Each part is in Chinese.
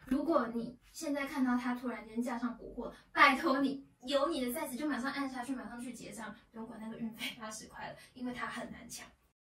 如果你现在看到它突然间架上补货，拜托你有你的 size 就马上按下去，马上去结账，不用管那个运费80块了，因为它很难抢。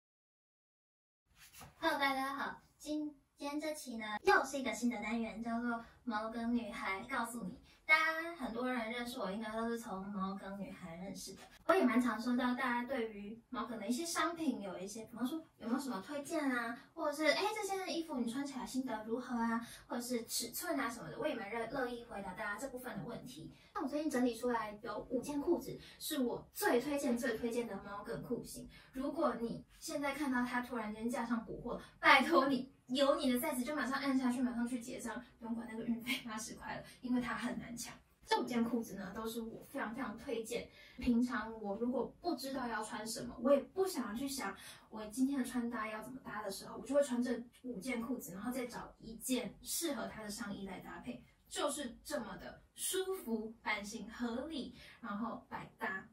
Hello， 大家好，今天这期呢又是一个新的单元，叫做毛梗女孩告诉你。大家很多人认识我，应该都是从毛梗女孩认识的。我也蛮常收到大家对于毛梗的一些商品有一些，比方说有没有什么推荐啊，或者是这件衣服你穿起来心得如何啊，或者是尺寸啊什么的，我也蛮乐意回答大家这部分的问题。那我最近整理出来有5件裤子，是我最推荐的毛梗裤型。如果你现在看到它突然间架上补货，拜托你有你的 size 就马上按下去，马上去结账，不用管那个运费80块了，因为它很难抢。这5件裤子呢，都是我非常推荐。平常我如果不知道要穿什么，我也不想要去想我今天的穿搭要怎么搭的时候，我就会穿这5件裤子，然后再找一件适合它的上衣来搭配，就是这么的舒服、版型合理，然后百搭。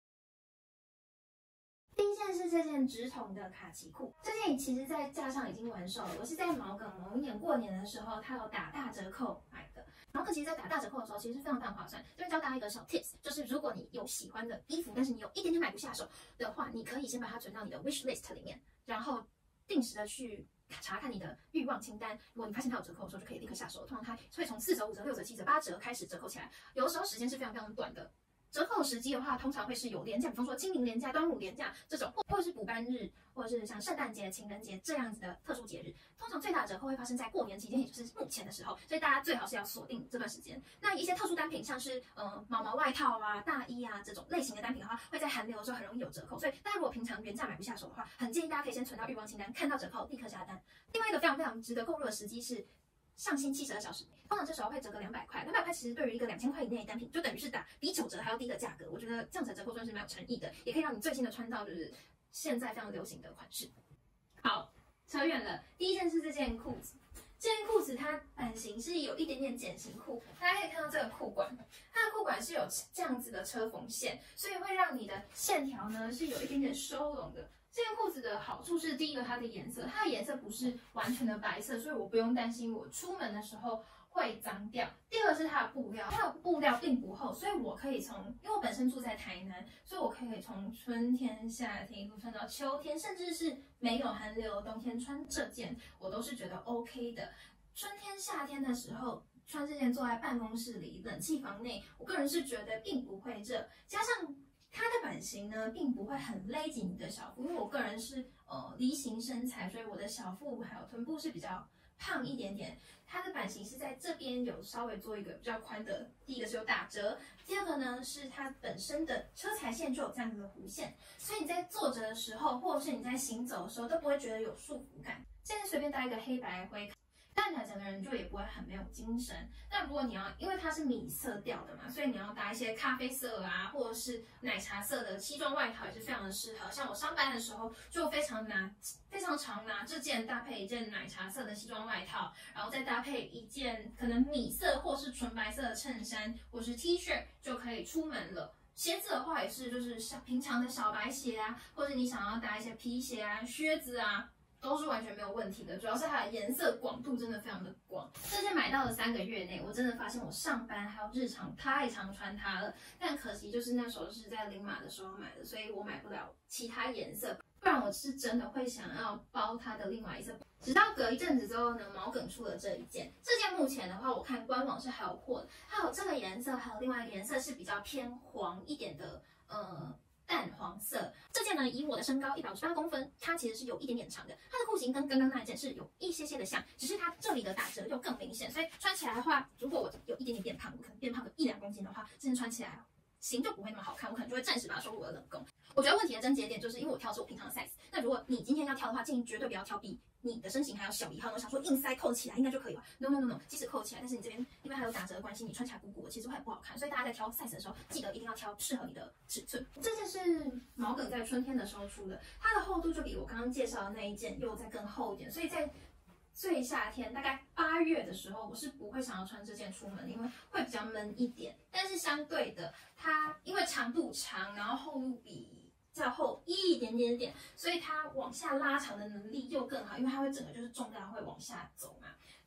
第一件是这件直筒的卡其裤，这件其实在架上已经完售了，我是在毛梗某一年过年的时候，它有打大折扣买的。毛梗其实在打大折扣的时候，其实是非常划算。这边教大家一个小 tips， 就是如果你有喜欢的衣服，但是你有一点点买不下手的话，你可以先把它存到你的 wish list 里面，然后定时的去查看你的欲望清单。如果你发现它有折扣的时候，就可以立刻下手。通常它会从4折、5折、6折、7折、8折开始折扣起来，有的时候时间是非常短的。折扣时机的话，通常会是有连假，比方说清明连假、端午连假这种，或者是补班日，或者是像圣诞节、情人节这样子的特殊节日。通常最大的折扣会发生在过年期间，也就是目前的时候，所以大家最好是要锁定这段时间。那一些特殊单品，像是毛外套啊、大衣啊这种类型的单品的话，会在寒流的时候很容易有折扣，所以大家如果平常原价买不下手的话，很建议大家可以先存到欲望清单，看到折扣立刻下单。另外一个非常值得购入的时机是上新72小时，通常这时候会折个200块，200块其实对于一个2000块以内的单品，就等于是打比9折还要低的价格。我觉得这样子的折扣算是蛮有诚意的，也可以让你最新的穿到就是现在非常流行的款式。好，扯远了，第一件是这件裤子。这件裤子它版型是有一点点茧型裤，大家可以看到这个裤管，它的裤管是有这样子的车缝线，所以会让你的线条呢是有一点点收拢的。这件裤子的好处是，第一个它的颜色不是完全的白色，所以我不用担心我出门的时候会脏掉。第二个是它的布料，它的布料并不厚，所以我可以因为我本身住在台南，所以我可以从春天、夏天一路穿到秋天，甚至是没有寒流的冬天穿这件，我都是觉得 OK 的。春天、夏天的时候穿这件坐在办公室里冷气房内，我个人是觉得并不会热，加上它的版型呢，并不会很勒紧你的小腹，因为我个人是梨形身材，所以我的小腹还有臀部是比较胖一点点。它的版型是在这边有稍微做一个比较宽的，第一个是有打折，第二个呢是它本身的车裁线就有这样子的弧线，所以你在坐着的时候，或者是你在行走的时候，都不会觉得有束缚感。现在随便搭一个黑白灰，看起来整个人就也不会很没有精神。那如果你要，因为它是米色调的嘛，所以你要搭一些咖啡色啊，或者是奶茶色的西装外套也是非常的适合。像我上班的时候就非常常拿这件搭配一件奶茶色的西装外套，然后再搭配一件可能米色或是纯白色的衬衫或是 T 恤就可以出门了。鞋子的话也是就是平常的小白鞋啊，或者你想要搭一些皮鞋啊、靴子啊，都是完全没有问题的，主要是它的颜色广度真的非常的广。这件买到了3个月内，我真的发现我上班还有日常太常穿它了，但可惜就是那时候是在零码的时候买的，所以我买不了其他颜色，不然我是真的会想要包它的另外一色。直到隔一阵子之后呢，毛梗出了这一件，这件目前的话，我看官网是还有货的，还有这个颜色，还有另外一个颜色是比较偏黄一点的，淡黄色。这件呢，以我的身高158公分，它其实是有一点点长的。它的裤型跟刚刚那一件是有一些的像，只是它这里的打折又更明显。所以穿起来的话，如果我有一点点变胖，我可能变胖个1-2公斤的话，这件穿起来型就不会那么好看，我可能就会暂时把它收入我的冷宫。我觉得问题的症结点就是因为我挑的是我平常的 size。那如果你今天要挑的话，建议绝对不要挑比你的身形还要小1号。我想说硬塞扣起来应该就可以了。No， 即使扣起来，但是你这边因为还有打折的关系，你穿起来鼓鼓的，其实会很不好看。所以大家在挑 size 的时候，记得一定要挑适合你的尺寸。这件是毛梗在春天的时候出的，它的厚度就比我刚刚介绍的那一件又再更厚一点，所以在最夏天大概8月的时候，我是不会想要穿这件出门，因为会比较闷一点。但是相对的，它因为长度长，然后厚度比较厚一点点，所以它往下拉长的能力又更好，因为它会整个就是重量会往下走嘛。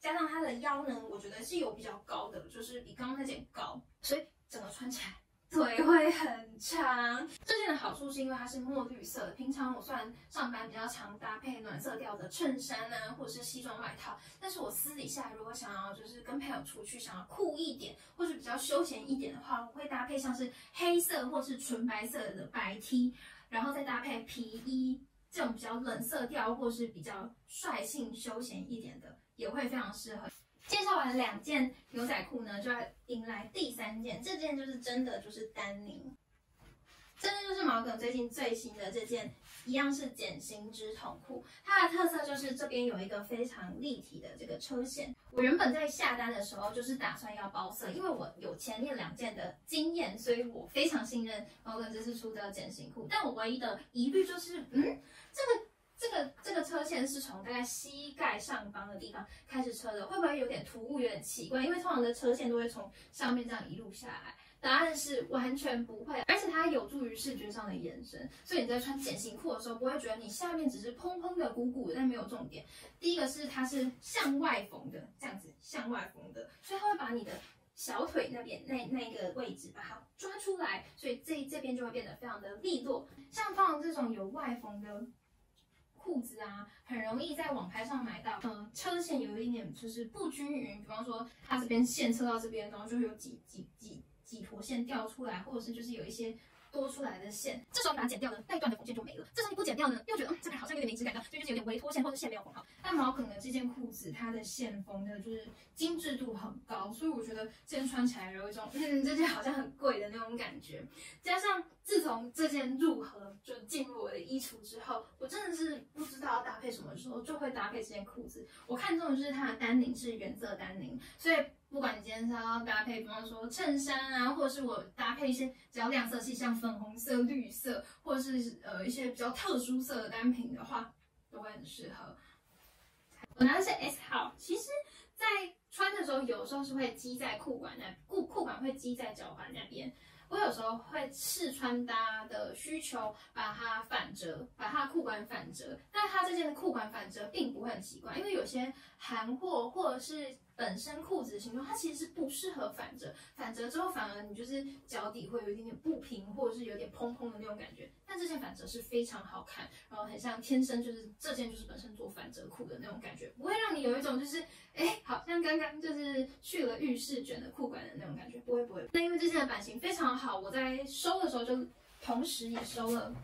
加上它的腰呢，我觉得是有比较高的，就是比刚刚那件高，所以整个穿起来腿会很长。这件的好处是因为它是墨绿色的，平常我虽然上班比较常搭配暖色调的衬衫啊，或者是西装外套，但是我私底下如果想要就是跟朋友出去，想要酷一点，或是比较休闲一点的话，我会搭配像是黑色或是纯白色的白 T， 然后再搭配皮衣。这种比较冷色调或是比较率性休闲一点的，也会非常适合。介绍完2件牛仔裤呢，就要迎来第3件，这件就是真的就是丹宁，这件就是毛梗最近最新的这件，一样是茧型直筒裤。它的特色就是这边有一个非常立体的这个车线。我原本在下单的时候就是打算要包色，因为我有前面2件的经验，所以我非常信任毛梗这次出的茧型裤。但我唯一的疑虑就是，这个车线是从大概膝盖上方的地方开始车的，会不会有点突兀，有点奇怪？因为通常的车线都会从上面这样一路下来。答案是完全不会，而且它有助于视觉上的延伸，所以你在穿茧型裤的时候，不会觉得你下面只是蓬蓬的鼓鼓的，但没有重点。第一个是它是向外缝的，这样子向外缝的，所以它会把你的小腿那边那个位置把它抓出来，所以这边就会变得非常的利落。像通常这种有外缝的裤子啊，很容易在网拍上买到，车线有一点点就是不均匀，比方说它这边线车到这边，然后就会有几坨线掉出来，或者是就是有一些多出来的线，这时候你把它剪掉呢，那一段的缝线就没了。这时候你不剪掉呢，又觉得这边好像有点没质感的，所以就是有点微脱线或者线没有缝好。但毛梗的这件裤子，它的线缝的就是精致度很高，所以我觉得这件穿起来有一种这件好像很贵的那种感觉。加上自从这件入盒就进入我的衣橱之后，我真的是不知道要搭配什么时候就会搭配这件裤子。我看中的就是它的丹宁是原色丹宁，所以不管你今天是要搭配，比方说衬衫啊，或者是我搭配一些只要亮色系，像粉红色、绿色，或者是一些比较特殊色的单品的话，都会很适合。我拿的是 S 号，其实在穿的时候，有时候是会系在裤管裤管会系在脚踝那边。我有时候会视穿搭的需求，把它反折，把它的裤管反折。但它这件的裤管反折并不会很奇怪，因为有些韩货或者是本身裤子的形状，它其实是不适合反折。反折之后，反而你就是脚底会有一点点不平，或者是有点蓬蓬的那种感觉。但这件反折是非常好看，然后很像天生就是这件就是本身做反折裤的那种感觉，不会让你有一种就是好像刚刚就是去了浴室卷的裤管的那种感觉，不会。那因为这件的版型非常好，我在收的时候就同时也收了。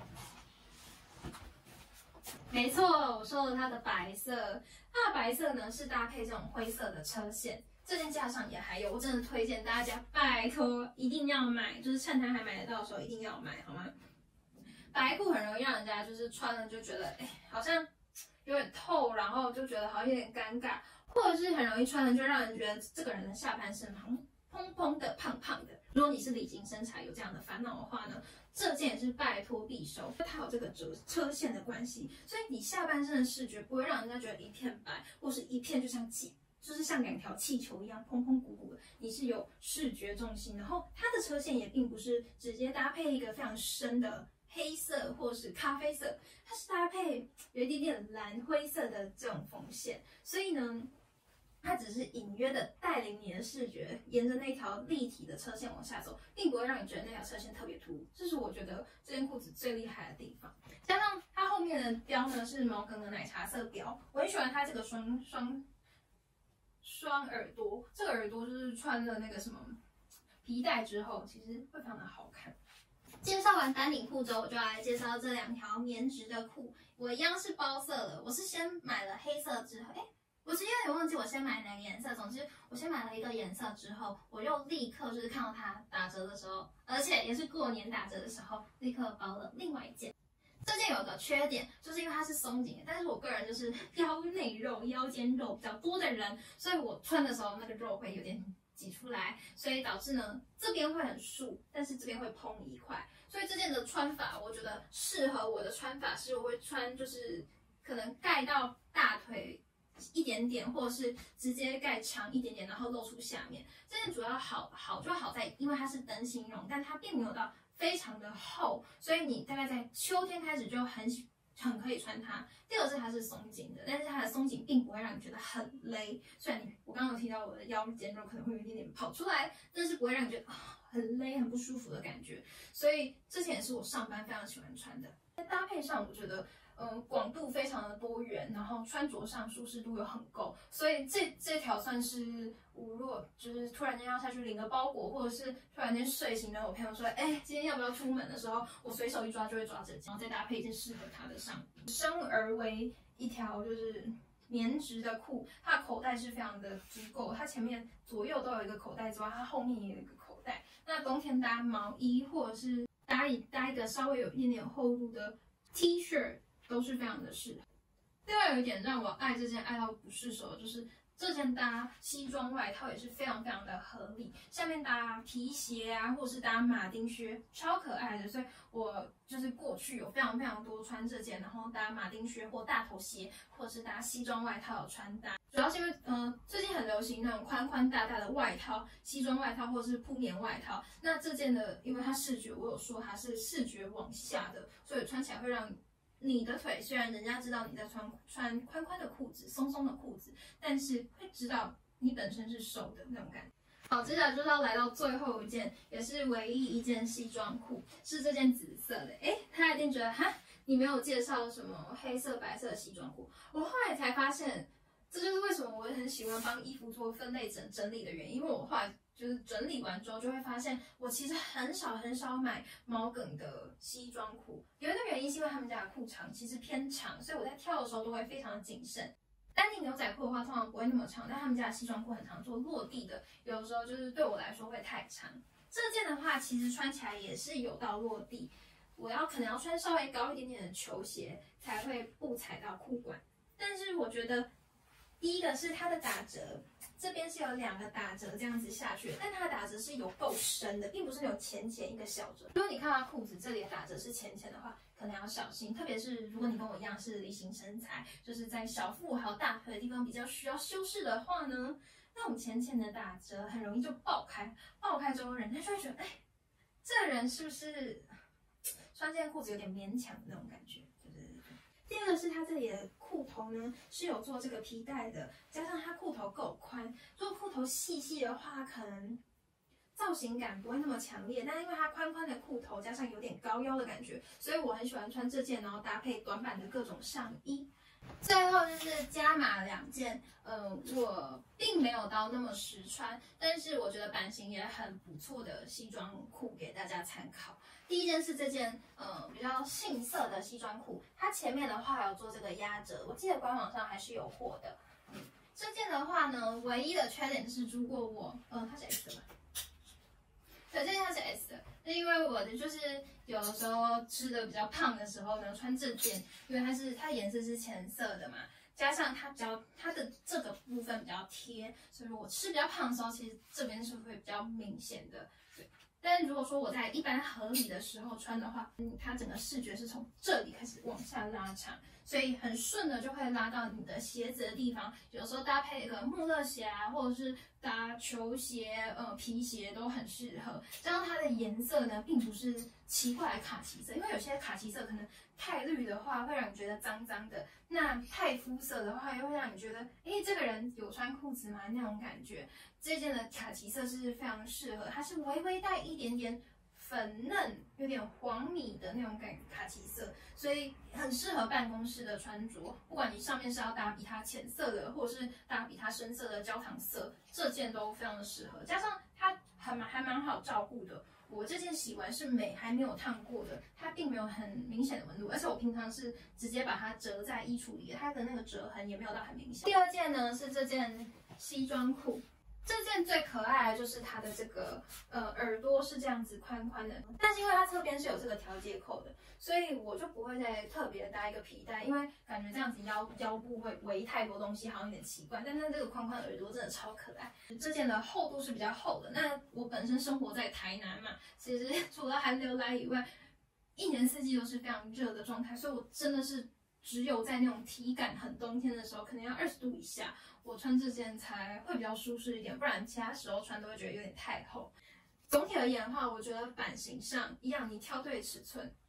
没错，我收了它的白色，它的白色呢是搭配这种灰色的车线。这件架上也还有，我真的推荐大家，拜托一定要买，就是趁它还买得到的时候一定要买，好吗？白裤很容易让人家就是穿了就觉得好像有点透，然后就觉得好像有点尴尬，或者是很容易穿了就让人觉得这个人的下半身好像蓬蓬的、胖胖的。如果你是理型身材有这样的烦恼的话呢，这件也是拜托必收。它有这个车线的关系，所以你下半身的视觉不会让人家觉得一片白，或是一片就是像2条气球一样蓬蓬鼓鼓的，你是有视觉重心。然后它的车线也并不是直接搭配一个非常深的黑色或是咖啡色，它是搭配有一点点蓝灰色的这种缝线，所以呢，它只是隐约的带领你的视觉沿着那条立体的车线往下走，并不会让你觉得那条车线特别突兀。这是我觉得这件裤子最厉害的地方。加上它后面的标呢是毛梗的奶茶色标，我很喜欢它这个双耳朵，这个耳朵就是穿了那个什么皮带之后，其实会非常的好看。介绍完丹宁裤之后，我就要来介绍这2条棉质的裤。我一样是包色的，我是先买了黑色之后，我其实有点忘记我先买哪个颜色。总之，我先买了一个颜色之后，我又立刻就是看到它打折的时候，而且也是过年打折的时候，立刻包了另外一件。这件有个缺点，就是因为它是松紧的，但是我个人就是腰内肉、腰间肉比较多的人，所以我穿的时候那个肉会有点挤出来，所以导致呢这边会很束，但是这边会蓬一块。所以这件的穿法，我觉得适合我的穿法是我会穿就是可能盖到大腿一点点，或者是直接盖长一点点，然后露出下面。这件主要好在，因为它是灯芯绒，但它并没有到非常的厚，所以你大概在秋天开始很可以穿它。第二个是它是松紧的，但是它的松紧并不会让你觉得很勒。虽然我刚刚有提到我的腰间肉可能会有一点点跑出来，但是不会让你觉得很勒、很不舒服的感觉。所以这件也是我上班非常喜欢穿的。在搭配上，我觉得广度非常的多元，然后穿着上舒适度又很够，所以这条算是我如果就是突然间要下去领个包裹，或者是突然间睡醒了，我朋友说，今天要不要出门的时候，我随手一抓就会抓这件，然后再搭配一件适合它的上衣。生而为一条就是棉质的裤，它的口袋是非常的足够，它前面左右都有一个口袋之外，它后面也有一个口袋。那冬天搭毛衣或者是搭一个稍微有一点点厚度的 T 恤都是非常的适合。另外有一点让我爱这件爱到不释手的就是这件搭西装外套也是非常非常的合理，下面搭皮鞋啊，或者是搭马丁靴，超可爱的。所以我就是过去有非常非常多穿这件，然后搭马丁靴或大头鞋，或者是搭西装外套的穿搭。主要是因为最近很流行那种宽宽大大的外套，西装外套或者是铺棉外套。那这件的，因为它视觉我有说它是视觉往下的，所以穿起来会让你的腿虽然人家知道你在穿宽宽的裤子、松松的裤子，但是会知道你本身是瘦的那种感觉。好，接下来就是要来到最后一件，也是唯一一件西装裤，是这件紫色的。他一定觉得你没有介绍什么黑色、白色的西装裤。我后来才发现，这就是为什么我很喜欢帮衣服做分类整理的原因，因为我后来就是整理完之后，就会发现我其实很少买毛梗的西装裤。有一个原因是因为他们家的裤长其实偏长，所以我在挑的时候都会非常的谨慎。丹宁牛仔裤的话，通常不会那么长，但他们家的西装裤很常做落地的，有的时候就是对我来说会太长。这件的话，其实穿起来也是有到落地，我可能要穿稍微高一点点的球鞋才会不踩到裤管。但是我觉得第一个是它的打折，这边是有2个打折这样子下去，但它的打折是有够深的，并不是有浅一个小折。如果你看到裤子这里的打折是浅的话，可能要小心，特别是如果你跟我一样是梨形身材，就是在小腹还有大腿的地方比较需要修饰的话呢，那种浅的打折很容易就爆开之后，人家就会觉得，这个人是不是穿这件裤子有点勉强的那种感觉。第二个是它这里的裤头呢是有做这个皮带的，加上它裤头够宽，如果裤头细的话，可能造型感不会那么强烈，但因为它宽的裤头加上有点高腰的感觉，所以我很喜欢穿这件，然后搭配短版的各种上衣。最后就是加码2件，我并没有到那么实穿，但是我觉得版型也很不错的西装裤给大家参考。第一件是这件比较杏色的西装裤，它前面的话有做这个压折，我记得官网上还是有货的。这件的话呢，唯一的缺点就是如果我它是 S 的吧？对，这件它是 S 的，那因为我的就是有的时候吃的比较胖的时候呢，穿这件，因为它的颜色是浅色的嘛，加上它的这个部分比较贴，所以我吃比较胖的时候，其实这边是会比较明显的。对，但如果说我在一般合理的时候穿的话，它整个视觉是从这里开始往下拉长，所以很顺的就会拉到你的鞋子的地方。有时候搭配一个穆勒鞋啊，或者是搭球鞋、皮鞋都很适合。加上它的颜色呢，并不是奇怪的卡其色，因为有些卡其色可能太绿的话会让你觉得脏脏的，那太肤色的话又会让你觉得，这个人有穿裤子吗？那种感觉。这件的卡其色是非常适合，它是微微带一点点粉嫩，有点黄米的那种卡其色，所以很适合办公室的穿着。不管你上面是要搭比它浅色的，或者是搭比它深色的焦糖色，这件都非常的适合。加上它还蛮好照顾的。我这件洗完是还没有烫过的，它并没有很明显的纹路，而且我平常是直接把它折在衣橱里的，它的那个折痕也没有到很明显。第二件呢是这件西装裤。这件最可爱的就是它的这个耳朵是这样子宽宽的，但是因为它侧边是有这个调节扣的，所以我就不会再特别搭一个皮带，因为感觉这样子腰部会围太多东西，好像有点奇怪。但它这个宽宽的耳朵真的超可爱。这件的厚度是比较厚的。那我本身生活在台南嘛，其实除了寒流来以外，一年四季都是非常热的状态，所以我真的是只有在那种体感很冬天的时候，可能要20度以下，我穿这件才会比较舒适一点，不然其他时候穿都会觉得有点太厚。总体而言的话，我觉得版型上一样，你挑对尺寸，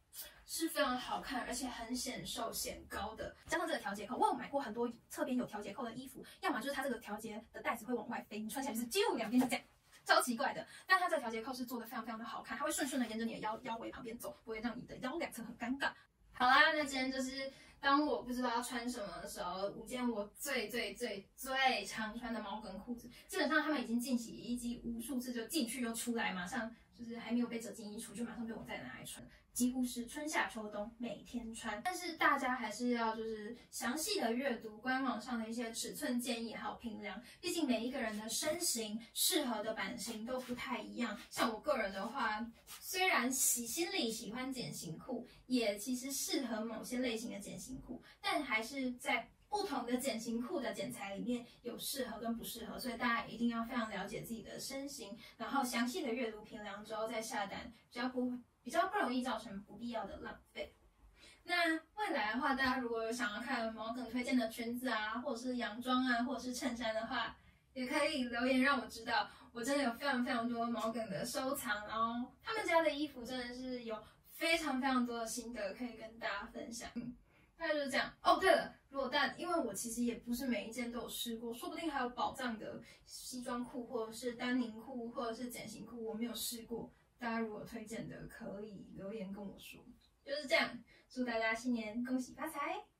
是非常好看，而且很显瘦显高的。加上这个调节扣，我有买过很多侧边有调节扣的衣服，要么就是它这个调节的带子会往外飞，你穿起来就是就两边就这样。超奇怪的，但它这个调节扣是做的非常非常的好看，它会顺顺的沿着你的腰围旁边走，不会让你的腰两侧很尴尬。好啦，那今天就是当我不知道要穿什么的时候，5件我最常穿的毛梗裤子，基本上他们已经进洗衣机无数次，就进去又出来，马上就是还没有被折进衣橱，就马上被我再拿来穿。几乎是春夏秋冬每天穿，但是大家还是要就是详细的阅读官网上的一些尺寸建议还有评量，毕竟每一个人的身形适合的版型都不太一样。像我个人的话，虽然心里喜欢茧型裤，也其实适合某些类型的茧型裤，但还是在不同的茧型裤的剪裁里面有适合跟不适合，所以大家一定要非常了解自己的身形，然后详细的阅读评量之后再下单，比较不容易造成不必要的浪费。那未来的话，大家如果有想要看毛梗推荐的裙子啊，或者是洋装啊，或者是衬衫的话，也可以留言让我知道。我真的有非常多毛梗的收藏，然后他们家的衣服真的是有非常多的心得可以跟大家分享。大概就是这样。哦，对了，因为我其实也不是每一件都有试过，说不定还有宝藏的西装裤，或者是丹宁裤，或者是茧型裤，我没有试过。大家如果推荐的，可以留言跟我说。就是这样，祝大家新年恭喜发财！